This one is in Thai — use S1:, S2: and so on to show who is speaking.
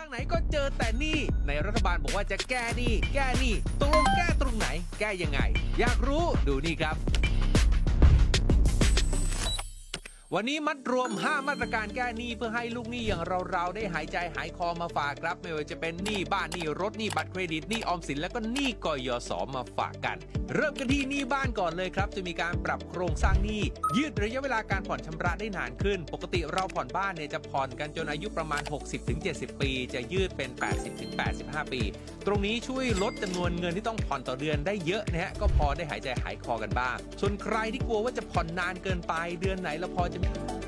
S1: ไหนก็เจอแต่หนี้ในรัฐบาลบอกว่าจะแก้หนี้ตกลงแก้ตรงไหนแก้ยังไงอยากรู้ดูนี่ครับวันนี้มัดรวม5มาตรการแก้หนี้เพื่อให้ลูกหนี้อย่างเราได้หายใจหายคอมาฝากครับไม่ว่าจะเป็นหนี้บ้านหนี้รถหนี้บัตรเครดิตหนี้ออมสินแล้วก็หนี้กยศมาฝากกันเริ่มกันที่หนี้บ้านก่อนเลยครับจะมีการปรับโครงสร้างหนี้ยืดระยะเวลาการผ่อนชำระได้นานขึ้นปกติเราผ่อนบ้านเนี่ยจะผ่อนกันจนอายุประมาณ 60-70 ปีจะยืดเป็น 80-85 ปีตรงนี้ช่วยลดจำนวนเงินที่ต้องผ่อนต่อเดือนได้เยอะนะฮะก็พอได้หายใจหายคอกันบ้างส่วนใครที่กลัวว่าจะผ่อนนานเกินไปเดือนไหนแล้วพอจะ